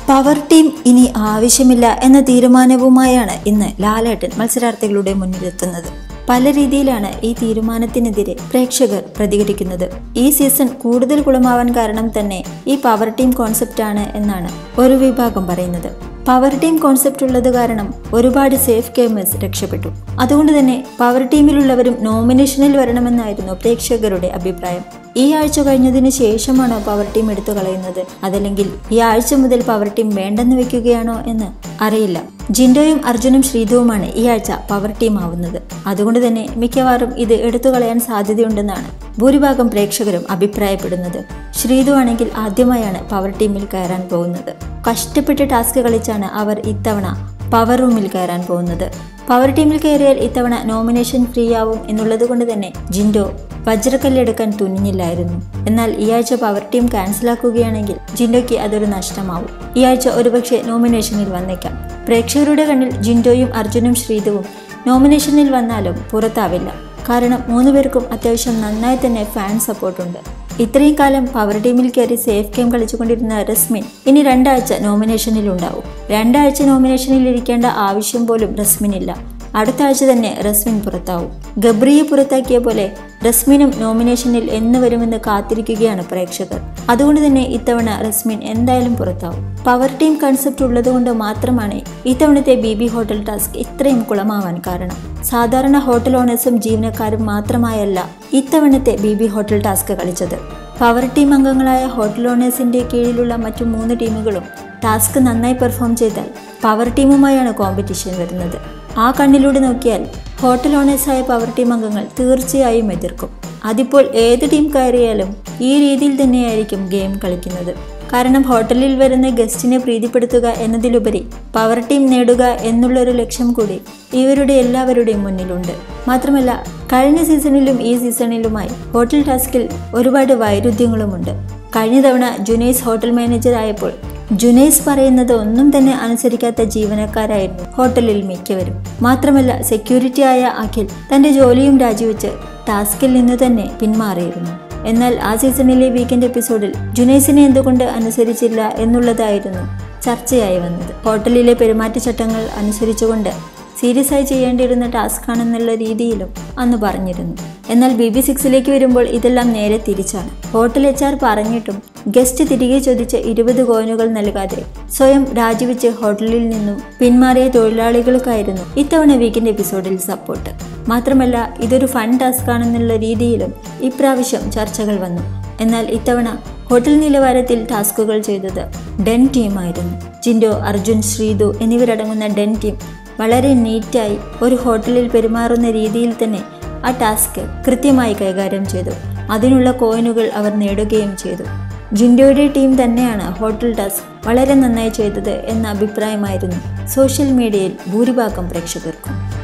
Power team ഇനി ആവശ്യമില്ല എന്ന തീരുമാനവുമായാണ് ഇന്ന് ലാലേട്ടൻ മത്സരാർത്ഥികളുടെ മുന്നിലെത്തുന്നത്. പല രീതിയിലാണ് ഈ തീരുമാനത്തിനെതിരെ പ്രേക്ഷകർ പ്രതികരിക്കുന്നത്. ഈ സീസൺ കൂടുതൽ കുളമാവാൻ കാരണം തന്നെ ഈ പവർ ടീം കോൺസെപ്റ്റ് ആണ് എന്നാണ് ഒരു വിഭാഗം പറയുന്നത്. പവർ ടീം കോൺസെപ്റ്റ് ഉള്ളത് കാരണം ഒരുപാട് സേഫ് ഗെയിമേഴ്സ് രക്ഷപ്പെട്ടു. അതുകൊണ്ട് തന്നെ പവർ ടീമിലുള്ളവരും നോമിനേഷനിൽ വരണമെന്നായിരുന്നു പ്രേക്ഷകരുടെ അഭിപ്രായം. ഈ ആഴ്ച കഴിഞ്ഞതിന് ശേഷമാണോ പവർ ടീം എടുത്തു കളയുന്നത്, അതല്ലെങ്കിൽ ഈ ആഴ്ച മുതൽ പവർ ടീം വേണ്ടെന്ന് വെക്കുകയാണോ എന്ന് അറിയില്ല. ജിൻഡോയും അർജുനും ശ്രീധുവുമാണ് ഈ ആഴ്ച പവർ ടീം ആവുന്നത്. അതുകൊണ്ട് തന്നെ മിക്കവാറും ഇത് എടുത്തു കളയാൻ സാധ്യതയുണ്ടെന്നാണ് ഭൂരിഭാഗം പ്രേക്ഷകരും അഭിപ്രായപ്പെടുന്നത്. ശ്രീധു ആണെങ്കിൽ ആദ്യമായാണ് പവർ ടീമിൽ കയറാൻ പോകുന്നത്. കഷ്ടപ്പെട്ട് ടാസ്ക് കളിച്ചാണ് അവർ ഇത്തവണ പവർ റൂമിൽ കയറാൻ പോകുന്നത്. പവർ ടീമിൽ കയറിയാൽ ഇത്തവണ നോമിനേഷൻ ഫ്രീ ആവും എന്നുള്ളത് കൊണ്ട് തന്നെ ജിൻഡോ വജ്രക്കല്ലെടുക്കാൻ തുനിഞ്ഞില്ലായിരുന്നു. എന്നാൽ ഈ ആഴ്ച പവർ ടീം ക്യാൻസലാക്കുകയാണെങ്കിൽ ജിൻഡോയ്ക്ക് അതൊരു നഷ്ടമാവും. ഈ ആഴ്ച ഒരുപക്ഷെ നോമിനേഷനിൽ വന്നേക്കാം. പ്രേക്ഷകരുടെ കണ്ണിൽ ജിൻഡോയും അർജുനും ശ്രീധുവും നോമിനേഷനിൽ വന്നാലും പുറത്താവില്ല. കാരണം 3 പേർക്കും അത്യാവശ്യം നന്നായി തന്നെ ഫാൻ സപ്പോർട്ടുണ്ട്. ഇത്രയും കാലം പവർ ടീമിൽ കയറി സേഫ് ഗെയിം കളിച്ചുകൊണ്ടിരുന്ന റസ്മിൻ ഇനി 2 ആഴ്ച നോമിനേഷനിൽ ഉണ്ടാവും. 2 ആഴ്ച നോമിനേഷനിൽ ഇരിക്കേണ്ട ആവശ്യം പോലും റസ്മിനില്ല. അടുത്ത ആഴ്ച തന്നെ റസ്മിൻ പുറത്താവും. ഗബ്രിയെ പുറത്താക്കിയ പോലെ റസ്മിനും നോമിനേഷനിൽ എന്ന് വരുമെന്ന് കാത്തിരിക്കുകയാണ് പ്രേക്ഷകർ. അതുകൊണ്ട് തന്നെ ഇത്തവണ റസ്മിൻ എന്തായാലും പുറത്താവും. പവർ ടീം കൺസെപ്റ്റ് ഉള്ളതുകൊണ്ട് മാത്രമാണ് ഇത്തവണത്തെ BB ഹോട്ടൽ ടാസ്ക് ഇത്രയും കുളമാവാൻ കാരണം. സാധാരണ ഹോട്ടൽ ഓണേഴ്സും ജീവനക്കാരും മാത്രമായല്ല ഇത്തവണത്തെ BB ഹോട്ടൽ ടാസ്ക് കളിച്ചത്. പവർ ടീം അംഗങ്ങളായ ഹോട്ടൽ ഓണേഴ്സിന്റെ കീഴിലുള്ള മറ്റു 3 ടീമുകളും ടാസ്ക് നന്നായി പെർഫോം ചെയ്താൽ പവർ ടീമുമായാണ് കോമ്പറ്റീഷൻ വരുന്നത്. ആ കണ്ണിലൂടെ നോക്കിയാൽ ഹോട്ടൽ ഓണേഴ്സായ പവർ ടീം അംഗങ്ങൾ തീർച്ചയായും എതിർക്കും. അതിപ്പോൾ ഏത് ടീം കയറിയാലും ഈ രീതിയിൽ തന്നെയായിരിക്കും ഗെയിം കളിക്കുന്നത്. കാരണം ഹോട്ടലിൽ വരുന്ന ഗസ്റ്റിനെ പ്രീതിപ്പെടുത്തുക എന്നതിലുപരി പവർ ടീം നേടുക എന്നുള്ളൊരു ലക്ഷ്യം കൂടി ഇവരുടെ എല്ലാവരുടെയും മുന്നിലുണ്ട്. മാത്രമല്ല കഴിഞ്ഞ സീസണിലും ഈ സീസണിലുമായി ഹോട്ടൽ ടാസ്കിൽ ഒരുപാട് വൈരുദ്ധ്യങ്ങളുമുണ്ട്. കഴിഞ്ഞ തവണ ജുനൈസ് ഹോട്ടൽ മാനേജർ ആയപ്പോൾ ജുനൈസ് പറയുന്നത് ഒന്നും തന്നെ അനുസരിക്കാത്ത ജീവനക്കാരായിരുന്നു ഹോട്ടലിൽ മിക്കവരും. മാത്രമല്ല സെക്യൂരിറ്റി ആയ അഖിൽ തന്റെ ജോലിയും രാജിവെച്ച് ടാസ്കിൽ നിന്ന് തന്നെ പിന്മാറിയിരുന്നു. എന്നാൽ ആ സീസണിലെ വീക്കെൻഡ് എപ്പിസോഡിൽ ജുനൈസിനെ എന്തുകൊണ്ട് അനുസരിച്ചില്ല എന്നുള്ളതായിരുന്നു ചർച്ചയായി വന്നത്. ഹോട്ടലിലെ പെരുമാറ്റച്ചട്ടങ്ങൾ അനുസരിച്ചുകൊണ്ട് സീരിയസ് ആയി ചെയ്യേണ്ടിയിരുന്ന ടാസ്ക് ആണെന്നുള്ള രീതിയിലും അന്ന് പറഞ്ഞിരുന്നു. എന്നാൽ BB6 വരുമ്പോൾ ഇതെല്ലാം നേരെ തിരിച്ചാണ്. ഹോട്ടൽ HR പറഞ്ഞിട്ടും ഗസ്റ്റ് തിരികെ ചോദിച്ച 20 കോയിനുകൾ നൽകാതെ സ്വയം രാജിവെച്ച് ഹോട്ടലിൽ നിന്നും പിന്മാറിയ തൊഴിലാളികൾക്കായിരുന്നു ഇത്തവണ വീക്കെൻഡ് എപ്പിസോഡിൽ സപ്പോർട്ട്. മാത്രമല്ല ഇതൊരു ഫൺ ടാസ്ക് ആണെന്നുള്ള രീതിയിലും ഇപ്രാവശ്യം ചർച്ചകൾ വന്നു. എന്നാൽ ഇത്തവണ ഹോട്ടൽ നിലവാരത്തിൽ ടാസ്കുകൾ ചെയ്തത് ഡെൻ ടീമായിരുന്നു. ജിൻഡോ, അർജുൻ, ശ്രീധു എന്നിവരടങ്ങുന്ന ഡെൻ ടീം വളരെ നീറ്റായി ഒരു ഹോട്ടലിൽ പെരുമാറുന്ന രീതിയിൽ തന്നെ ആ ടാസ്ക് കൃത്യമായി കൈകാര്യം ചെയ്തു. അതിനുള്ള കോയിനുകൾ അവർ നേടുകയും ചെയ്തു. ജിൻഡോയുടെ ടീം തന്നെയാണ് ഹോട്ടൽ ടാസ്ക് വളരെ നന്നായി ചെയ്തത് എന്ന അഭിപ്രായമായിരുന്നു സോഷ്യൽ മീഡിയയിൽ ഭൂരിഭാഗം പ്രേക്ഷകർക്കും.